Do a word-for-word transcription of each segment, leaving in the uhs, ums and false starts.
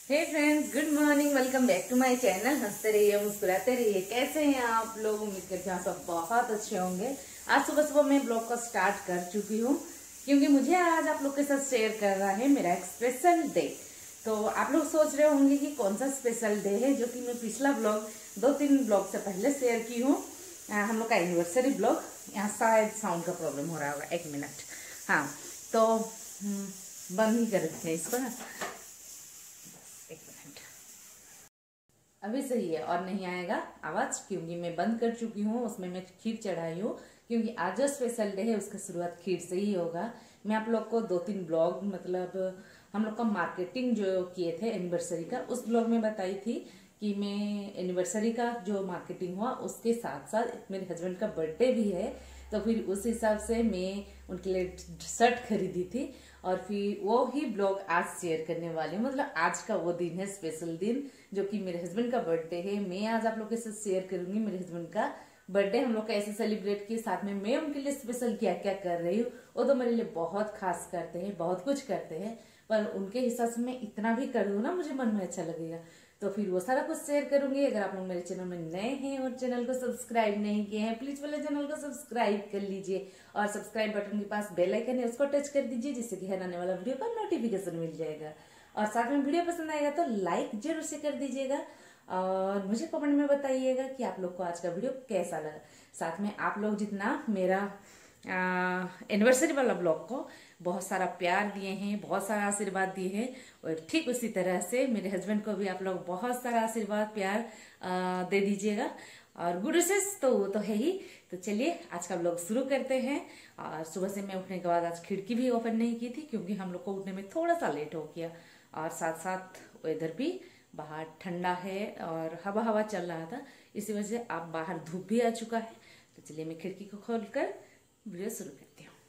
Hey friends, good morning. Welcome back to my channel. हंसते रहिए, मुस्कुराते रहिए। कैसे हैं आप लोग? उम्मीद करते हैं सब बहुत अच्छे होंगे। आज सुबह सुबह मैं ब्लॉग को स्टार्ट कर चुकी हूँ क्योंकि मुझे आज आप लोग के साथ शेयर करना है मेरा एक स्पेशल डे। तो आप लोग सोच रहे होंगे कि कौन सा स्पेशल डे है, जो कि मैं पिछला ब्लॉग दो तीन ब्लॉग से पहले शेयर की हूँ। हम लोग का एनिवर्सरी ब्लॉग। यहाँ शायद साउंड का प्रॉब्लम हो रहा होगा, एक मिनट। हाँ, तो बंद ही कर रखे हैं इसको ना, एक मिनट। अभी सही है और नहीं आएगा आवाज क्योंकि मैं बंद कर चुकी हूँ। उसमें मैं खीर चढ़ाई हूँ क्योंकि आज जो स्पेशल डे है उसका शुरुआत खीर से ही होगा। मैं आप लोग को दो तीन ब्लॉग, मतलब हम लोग का मार्केटिंग जो किए थे एनिवर्सरी का, उस ब्लॉग में बताई थी कि मैं एनिवर्सरी का जो मार्केटिंग हुआ उसके साथ साथ मेरे हस्बैंड का बर्थडे भी है, तो फिर उस हिसाब से मैं उनके लिए शर्ट खरीदी थी और फिर वो ही ब्लॉग आज शेयर करने वाली हूँ। मतलब आज का वो दिन है, स्पेशल दिन, जो कि मेरे हस्बैंड का बर्थडे है। मैं आज आप लोग के साथ शेयर करूंगी मेरे हस्बैंड का बर्थडे हम लोग कैसे सेलिब्रेट किए, साथ में मैं उनके लिए स्पेशल क्या क्या कर रही हूँ। वो तो मेरे लिए बहुत खास करते हैं, बहुत कुछ करते हैं, पर उनके हिसाब से मैं इतना भी कर दूँ ना, मुझे मन में अच्छा लगेगा, तो फिर वो सारा कुछ शेयर करूंगी। अगर आप लोग मेरे चैनल में नए हैं और चैनल को सब्सक्राइब नहीं किए हैं, प्लीज वाले चैनल को सब्सक्राइब कर लीजिए और सब्सक्राइब बटन के पास बेल आइकन है उसको टच कर दीजिए, जिससे कि हर आने वाला वीडियो का नोटिफिकेशन मिल जाएगा। और साथ में वीडियो पसंद आएगा तो लाइक जरूर से कर दीजिएगा और मुझे कमेंट में बताइएगा कि आप लोग को आज का वीडियो कैसा लगा। साथ में आप लोग जितना मेरा एनिवर्सरी वाला ब्लॉग को बहुत सारा प्यार दिए हैं, बहुत सारा आशीर्वाद दिए हैं, और ठीक उसी तरह से मेरे हस्बैंड को भी आप लोग बहुत सारा आशीर्वाद प्यार आ, दे दीजिएगा। और गुड विशेस तो वो तो है ही। तो चलिए आज का ब्लॉग शुरू करते हैं। और सुबह से मैं उठने के बाद आज खिड़की भी ओपन नहीं की थी क्योंकि हम लोग को उठने में थोड़ा सा लेट हो गया, और साथ साथ वेदर भी बाहर ठंडा है और हवा हवा चल रहा था, इसी वजह से अब बाहर धूप भी आ चुका है। तो चलिए मैं खिड़की को खोलकर वीडियो शुरू करती हूँ।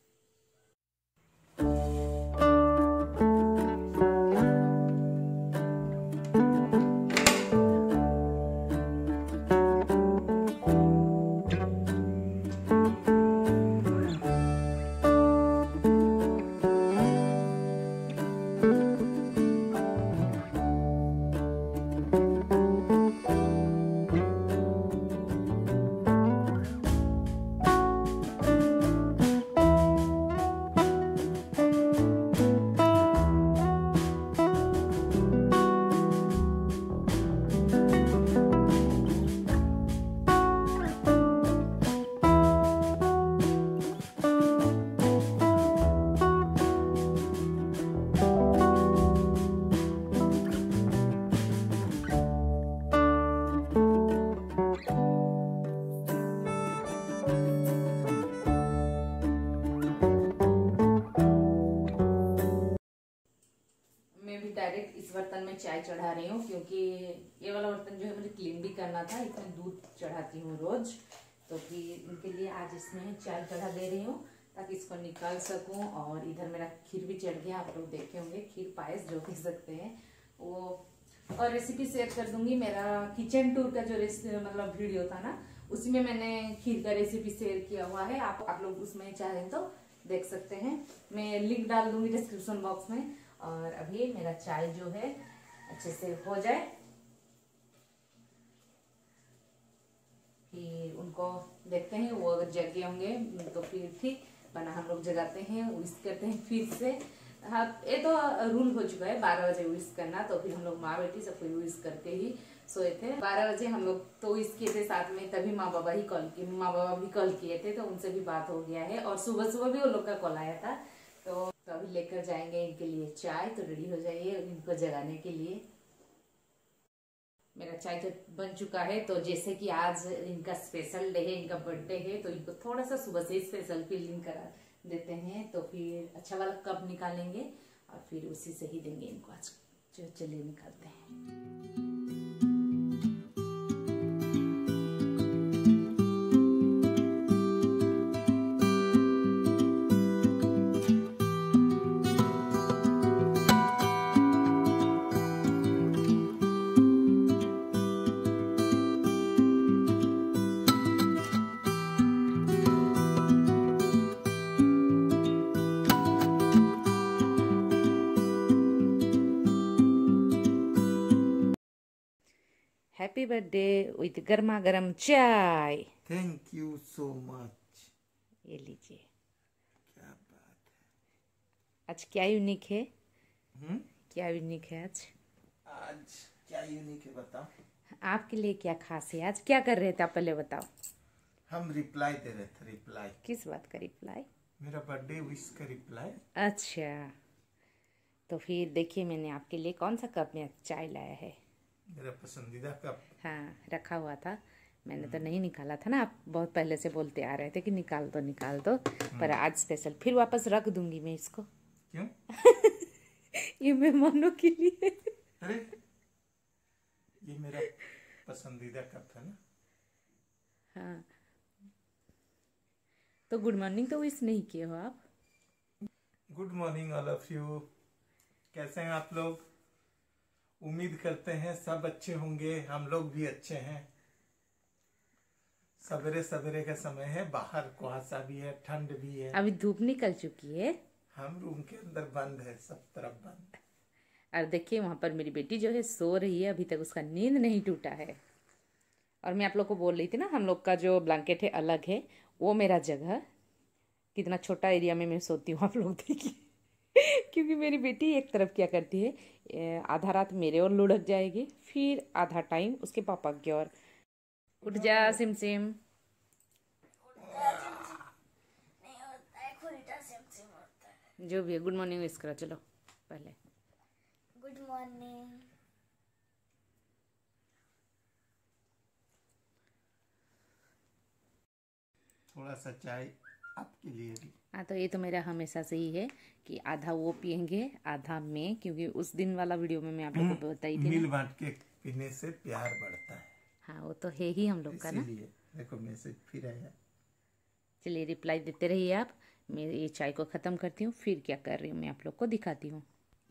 डायरेक्ट इस बर्तन में चाय चढ़ा रही हूँ क्योंकि ये वाला बर्तन जो है मुझे क्लीन भी करना था। इसमें दूध चढ़ाती हूँ रोज, तो फिर इनके लिए आज इसमें चाय चढ़ा दे रही हूँ ताकि इसको निकाल सकूं। और इधर मेरा खीर भी चढ़ गया, आप लोग देखे होंगे, खीर पायस जो कह सकते हैं वो। और रेसिपी शेयर कर दूंगी। मेरा किचन टूर का जो मतलब वीडियो था ना, उसी में मैंने खीर का रेसिपी शेयर किया हुआ है। आप आप लोग उसमें चाहें तो देख सकते हैं, मैं लिंक डाल दूंगी डिस्क्रिप्शन बॉक्स में। और अभी मेरा चाय जो है अच्छे से हो जाए, फिर उनको देखते हैं। वो अगर जगे होंगे तो फिर ठीक, वरना हम लोग जगाते हैं, विश करते हैं फिर से। हाँ, ये तो रूल हो चुका है बारह बजे विश करना, तो फिर हम लोग माँ बेटी सब कोई विश करके ही सोए थे। बारह बजे हम लोग तो विश किए थे साथ में, तभी माँ बाबा ही कॉल किए, माँ बाबा भी कॉल किए थे, तो उनसे भी बात हो गया है। और सुबह सुबह भी वो लोग का कॉल आया था, तो तो अभी लेकर जाएंगे इनके लिए चाय। तो रेडी हो जाइए इनको जगाने के लिए। मेरा चाय तो बन चुका है। तो जैसे कि आज इनका स्पेशल डे है, इनका बर्थडे है, तो इनको थोड़ा सा सुबह से स्पेशल फीलिंग करा देते हैं। तो फिर अच्छा वाला कप निकालेंगे और फिर उसी से ही देंगे इनको आज। चलिए निकालते हैं। हैप्पी बर्थडे विथ गर्मा गर्म चाय। Thank you so much. ये लीजिए। क्या बात है। आज क्या यूनिक है? हम्म क्या यूनिक है आज? आज क्या यूनिक है बताओ। आपके लिए क्या खास है? आज क्या कर रहे थे आप पहले बताओ। हम रिप्लाई दे रहे थे। रिप्लाई किस बात का रिप्लाई? मेरा बर्थडे विश का रिप्लाई। अच्छा, तो फिर देखिए मैंने आपके लिए कौन सा कप में चाय लाया है। मेरा पसंदीदा कप। हाँ, रखा हुआ था, मैंने तो नहीं निकाला था ना। आप बहुत पहले से बोलते आ रहे थे कि निकाल दो निकाल दो, पर आज स्पेशल फिर वापस रख दूंगी मैं इसको। क्यों? ये मेहमानों के लिए। अरे ये मेरा पसंदीदा कप है ना। हाँ, तो गुड मॉर्निंग तो विश नहीं किए हो आप। Good morning all of you. कैसे हैं आप लोग? उम्मीद करते हैं सब अच्छे होंगे। हम लोग भी अच्छे हैं। सवेरे सवेरे का समय है, बाहर कुहासा भी है, ठंड भी है। अभी धूप निकल चुकी है। हम रूम के अंदर बंद है, सब तरफ बंद। और देखिए वहां पर मेरी बेटी जो है सो रही है, अभी तक उसका नींद नहीं टूटा है। और मैं आप लोग को बोल रही थी ना, हम लोग का जो ब्लैंकेट है अलग है, वो मेरा जगह। कितना छोटा एरिया में मैं सोती हूँ आप लोग देखिए। क्योंकि मेरी बेटी एक तरफ क्या करती है, आधा रात मेरे और लुढ़क जाएगी, फिर आधा टाइम उसके पापा की ओर। उठ जा सिम सिम। जो भी है, गुड मॉर्निंग विश करो। चलो पहले गुड मॉर्निंग। थोड़ा सा चाय आपके लिए भी। हाँ, तो ये तो मेरा हमेशा से ही है कि आधा वो पियेंगे आधा मैं, क्योंकि उस दिन वाला वीडियो में मैं आप लोगों को बताई थी मिल ना। बांट के पीने से प्यार बढ़ता है। हाँ, वो तो है ही हम लोग का ना। इसीलिए देखो मैसेज फिर आया। चलिए रिप्लाई देते रहिए आप। मैं ये चाय को ख़त्म करती हूँ, फिर क्या कर रही हूँ मैं आप लोग को दिखाती हूँ।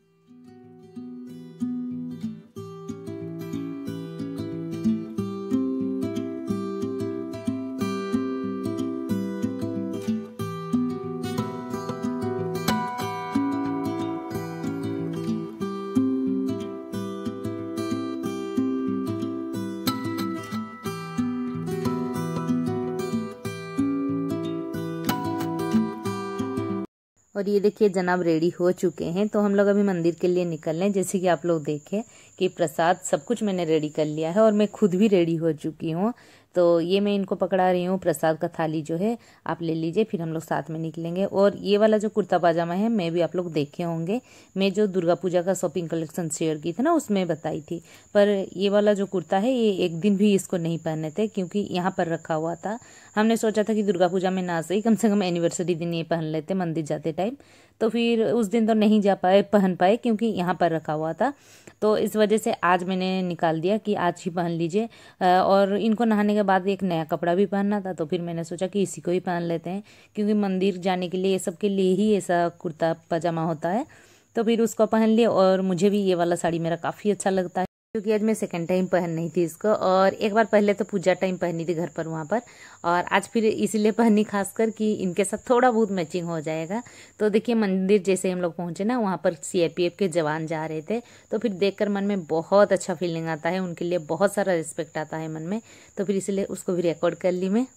और ये देखिए जनाब रेडी हो चुके हैं, तो हम लोग अभी मंदिर के लिए निकल रहे हैं। जैसे कि आप लोग देखें कि प्रसाद सब कुछ मैंने रेडी कर लिया है और मैं खुद भी रेडी हो चुकी हूँ। तो ये मैं इनको पकड़ा रही हूँ, प्रसाद का थाली जो है आप ले लीजिए, फिर हम लोग साथ में निकलेंगे। और ये वाला जो कुर्ता पाजामा है मैं भी आप लोग देखे होंगे, मैं जो दुर्गा पूजा का शॉपिंग कलेक्शन शेयर की थी ना उसमें बताई थी। पर ये वाला जो कुर्ता है ये एक दिन भी इसको नहीं पहने थे, क्योंकि यहाँ पर रखा हुआ था। हमने सोचा था कि दुर्गा पूजा में ना सही कम से कम एनिवर्सरी दिन ये पहन लेते मंदिर जाते टाइम, तो फिर उस दिन तो नहीं जा पाए पहन पाए क्योंकि यहाँ पर रखा हुआ था। तो इस वजह से आज मैंने निकाल दिया कि आज ही पहन लीजिए। और इनको नहाने के बाद एक नया कपड़ा भी पहनना था, तो फिर मैंने सोचा कि इसी को ही पहन लेते हैं, क्योंकि मंदिर जाने के लिए ये सब के लिए ही ऐसा कुर्ता पजामा होता है। तो फिर उसको पहन लिया। और मुझे भी ये वाला साड़ी मेरा काफ़ी अच्छा लगता है, क्योंकि आज मैं सेकंड टाइम पहन नहीं थी इसको। और एक बार पहले तो पूजा टाइम पहनी थी घर पर वहाँ पर, और आज फिर इसीलिए पहनी खासकर कि इनके साथ थोड़ा बहुत मैचिंग हो जाएगा। तो देखिए मंदिर जैसे हम लोग पहुँचे ना, वहाँ पर सीआरपीएफ के जवान जा रहे थे, तो फिर देखकर मन में बहुत अच्छा फीलिंग आता है, उनके लिए बहुत सारा रिस्पेक्ट आता है मन में। तो फिर इसलिए उसको भी रिकॉर्ड कर ली मैं।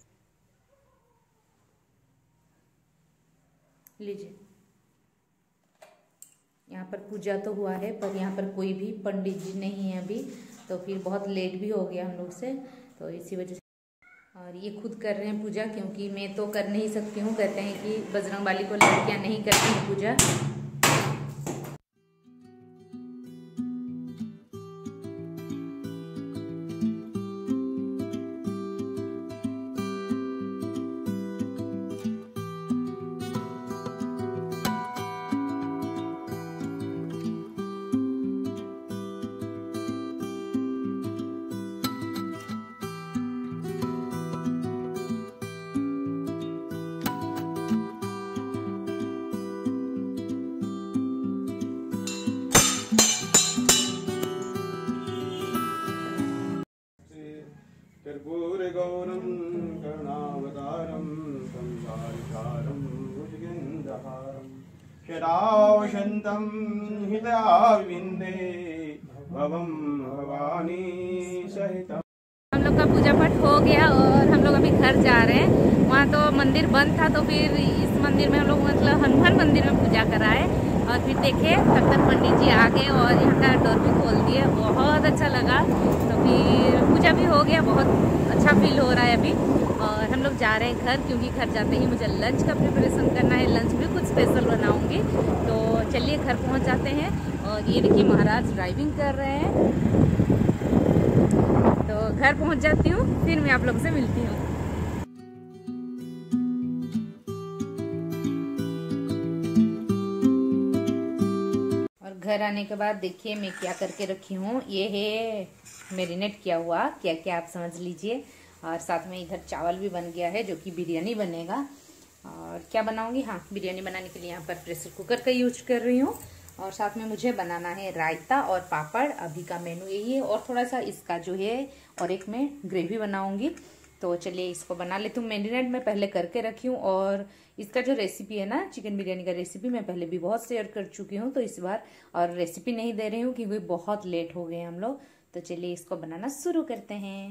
लीजिए, यहाँ पर पूजा तो हुआ है, पर यहाँ पर कोई भी पंडित जी नहीं है अभी, तो फिर बहुत लेट भी हो गया हम लोग से, तो इसी वजह से। और ये खुद कर रहे हैं पूजा, क्योंकि मैं तो कर नहीं सकती हूँ। कहते हैं कि बजरंगबली को लड़कियाँ नहीं करती हैं पूजा। कर्पूरगौरं करुणावतारं संसारिसारं भुजगेन्द्रहारं शदावसन्तं हृदयारविन्दे भवं भवानी सहितम्। हम लोग का पूजा पाठ हो गया और हम लोग अभी घर जा रहे हैं। वहाँ तो मंदिर बंद था, तो फिर इस मंदिर में हम लोग मतलब हनुमान मंदिर में पूजा कराए और फिर देखे तब तक पंडित जी आ गए और यहाँ का डोर भी खोल दिए। बहुत अच्छा लगा। तो फिर पूजा भी हो गया, बहुत अच्छा फील हो रहा है अभी। और हम लोग जा रहे हैं घर, क्योंकि घर जाते ही मुझे लंच का प्रिपरेशन करना है। लंच भी कुछ स्पेशल बनाऊंगी। तो चलिए घर पहुँच जाते हैं। और ये देखिए महाराज ड्राइविंग कर रहे हैं। तो घर पहुँच जाती हूँ, फिर मैं आप लोगों से मिलती हूँ। घर आने के बाद देखिए मैं क्या करके रखी हूँ। ये है मैरिनेट किया हुआ, क्या क्या आप समझ लीजिए। और साथ में इधर चावल भी बन गया है, जो कि बिरयानी बनेगा। और क्या बनाऊंगी, हाँ बिरयानी बनाने के लिए यहाँ पर प्रेशर कुकर का यूज कर रही हूँ। और साथ में मुझे बनाना है रायता और पापड़। अभी का मेनू यही है। और थोड़ा सा इसका जो है और एक मैं ग्रेवी बनाऊंगी। तो चलिए इसको बना लेती हूँ। मैरिनेट मैं पहले करके रखी हूँ। और इसका जो रेसिपी है ना, चिकन बिरयानी का रेसिपी मैं पहले भी बहुत शेयर कर चुकी हूँ। तो इस बार और रेसिपी नहीं दे रही हूँ, क्योंकि बहुत लेट हो गए हम लोग। तो चलिए इसको बनाना शुरू करते हैं।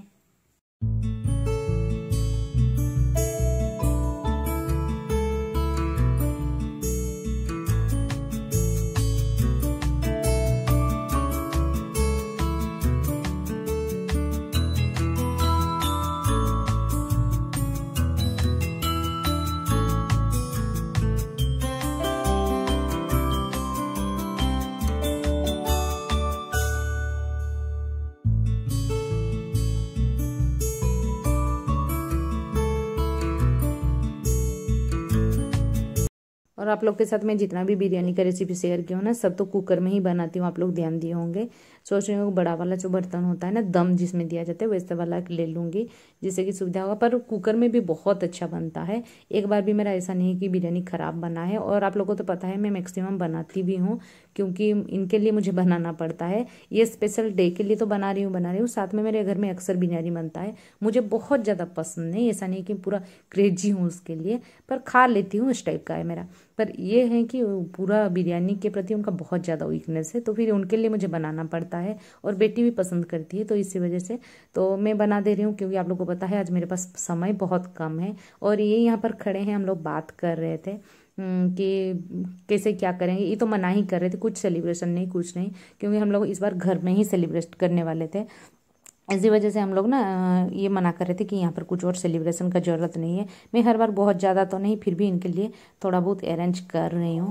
और आप लोग के साथ मैं जितना भी बिरयानी का रेसिपी शेयर किया हूँ ना, सब तो कुकर में ही बनाती हूँ। आप लोग ध्यान दिए होंगे। सोच रही हूँ बड़ा वाला जो बर्तन होता है ना, दम जिसमें दिया जाता है, वैसे वाला ले लूँगी, जिससे कि सुविधा होगा। पर कुकर में भी बहुत अच्छा बनता है। एक बार भी मेरा ऐसा नहीं है कि बिरयानी ख़राब बना है। और आप लोगों को तो पता है मैं मैक्सिमम बनाती भी हूँ, क्योंकि इनके लिए मुझे बनाना पड़ता है। ये स्पेशल डे के लिए तो बना रही हूँ बना रही हूँ साथ में मेरे घर में अक्सर बिरयानी बनता है। मुझे बहुत ज़्यादा पसंद है, ऐसा नहीं कि पूरा क्रेजी हूँ उसके लिए, पर खा लेती हूँ, इस टाइप का है मेरा। पर ये है कि पूरा बिरयानी के प्रति उनका बहुत ज़्यादा वीकनेस है, तो फिर उनके लिए मुझे बनाना पड़ता है। और बेटी भी पसंद करती है, तो इसी वजह से तो मैं बना दे रही हूँ। क्योंकि आप लोगों को पता है आज मेरे पास समय बहुत कम है। और ये यहाँ पर खड़े हैं, हम लोग बात कर रहे थे कि कैसे क्या करेंगे। ये तो मना ही कर रहे थे, कुछ सेलिब्रेशन नहीं, कुछ नहीं, क्योंकि हम लोग इस बार घर में ही सेलिब्रेट करने वाले थे। इसी वजह से हम लोग ना ये मना कर रहे थे कि यहाँ पर कुछ और सेलिब्रेशन का ज़रूरत नहीं है। मैं हर बार बहुत ज़्यादा तो नहीं, फिर भी इनके लिए थोड़ा बहुत अरेंज कर रही हूँ।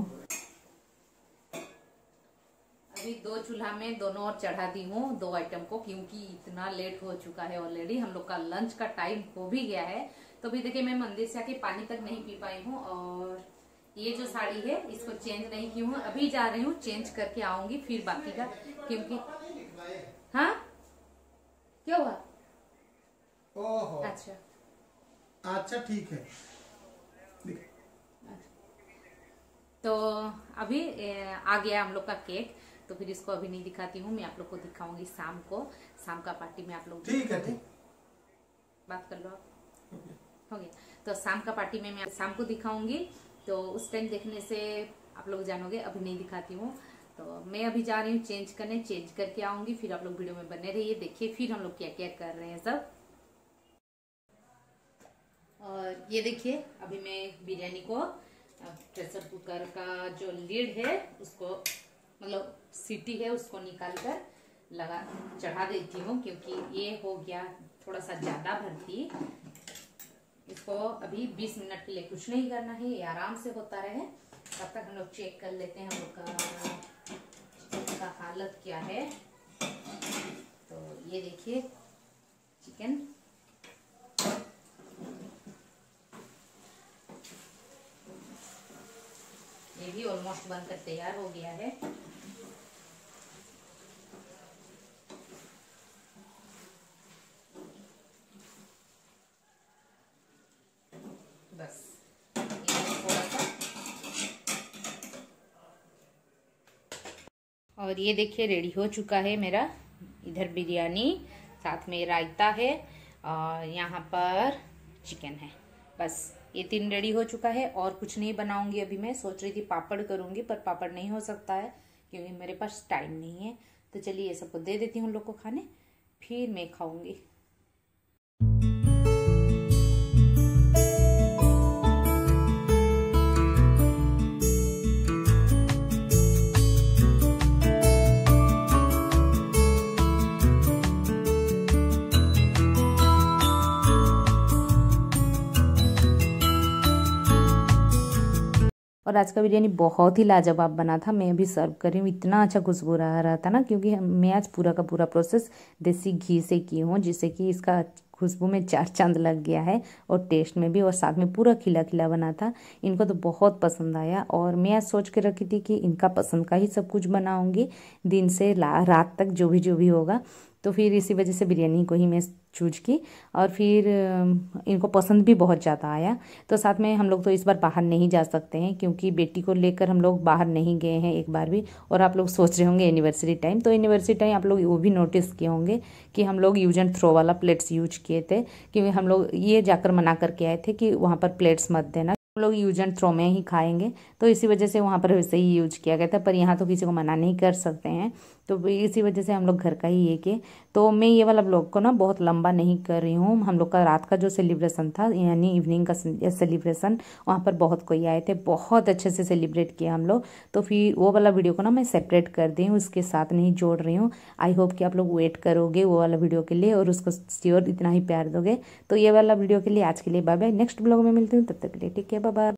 अभी दो चूल्हा में दोनों ओर चढ़ा दी हूँ दो आइटम को, क्योंकि इतना लेट हो चुका है ऑलरेडी। हम लोग का लंच का टाइम हो भी गया है। तो भी देखिए मैं मंदिर से आके पानी तक नहीं पी पाई हूँ। और ये जो साड़ी है इसको चेंज नहीं की हूँ, अभी जा रही हूँ चेंज करके आऊंगी फिर बाकी का। क्योंकि हाँ क्या हुआ? ओहो अच्छा अच्छा ठीक है। तो अभी आ गया हम लोग का केक। तो फिर इसको अभी नहीं दिखाती हूँ, मैं आप लोग को दिखाऊंगी शाम को। शाम का पार्टी में आप लोग ठीक है, ठीक बात कर लो आप। हो गया। तो शाम का पार्टी में मैं शाम को दिखाऊंगी। तो उस टाइम देखने से आप लोग जानोगे, अभी नहीं दिखाती हूँ। तो मैं अभी जा रही हूँ चेंज करने, चेंज करके आऊंगी। फिर आप लोग वीडियो में बने रहिए, देखिए फिर हम लोग क्या क्या कर रहे हैं सब। और ये देखिए अभी मैं बिरयानी को प्रेशर कुकर का जो लीड है उसको, मतलब सीटी है, उसको निकाल कर लगा चढ़ा देती हूँ, क्योंकि ये हो गया थोड़ा सा ज्यादा भरती। इसको अभी बीस मिनट के लिए कुछ नहीं करना है, ये आराम से होता रहे। तब तक हम लोग चेक कर लेते हैं हम लोग का चिकन का हालत क्या है। तो ये देखिए चिकन ये भी ऑलमोस्ट बनकर तैयार हो गया है। बस थोड़ा सा। और ये देखिए रेडी हो चुका है मेरा। इधर बिरयानी, साथ में रायता है और यहाँ पर चिकन है। बस ये तीन रेडी हो चुका है। और कुछ नहीं बनाऊंगी अभी। मैं सोच रही थी पापड़ करूंगी, पर पापड़ नहीं हो सकता है क्योंकि मेरे पास टाइम नहीं है। तो चलिए ये सबको दे देती हूँ उन लोग को खाने, फिर मैं खाऊंगी। और आज का बिरयानी बहुत ही लाजवाब बना था। मैं अभी सर्व कर रही हूँ, इतना अच्छा खुशबू रहा रहा था ना, क्योंकि मैं आज पूरा का पूरा प्रोसेस देसी घी से की हूँ, जिससे कि इसका खुशबू में चार चांद लग गया है और टेस्ट में भी, और साथ में पूरा खिला खिला बना था। इनको तो बहुत पसंद आया और मैं आज सोच के रखी थी कि इनका पसंद का ही सब कुछ बनाऊंगी, दिन से रात तक जो भी जो भी होगा। तो फिर इसी वजह से बिरयानी को ही मैं चूज की और फिर इनको पसंद भी बहुत ज़्यादा आया। तो साथ में हम लोग तो इस बार बाहर नहीं जा सकते हैं, क्योंकि बेटी को लेकर हम लोग बाहर नहीं गए हैं एक बार भी। और आप लोग सोच रहे होंगे एनिवर्सरी टाइम, तो एनिवर्सरी टाइम आप लोग वो भी नोटिस किए होंगे कि हम लोग यूज एंड थ्रो वाला प्लेट्स यूज किए थे, क्योंकि हम लोग ये जाकर मना करके आए थे कि वहाँ पर प्लेट्स मत देना, हम लोग यूज एंड थ्रो में ही खाएंगे। तो इसी वजह से वहाँ पर वैसे ही यूज किया गया था, पर यहाँ तो किसी को मना नहीं कर सकते हैं, तो इसी वजह से हम लोग घर का ही ये किए। तो मैं ये वाला ब्लॉग को ना बहुत लंबा नहीं कर रही हूँ। हम लोग का रात का जो सेलिब्रेशन था, यानी इवनिंग का सेलिब्रेशन, वहाँ पर बहुत कोई आए थे, बहुत अच्छे से सेलिब्रेट किया हम लोग। तो फिर वो वाला वीडियो को ना मैं सेपरेट कर दी हूँ, उसके साथ नहीं जोड़ रही हूँ। आई होप कि आप लोग वेट करोगे वो वाला वीडियो के लिए और उसको श्योर इतना ही प्यार दोगे। तो ये वाला वीडियो के लिए आज के लिए बाय बाय, नेक्स्ट ब्लॉग में मिलती हूँ, तब तक के लिए ठीक है, बाय बाय।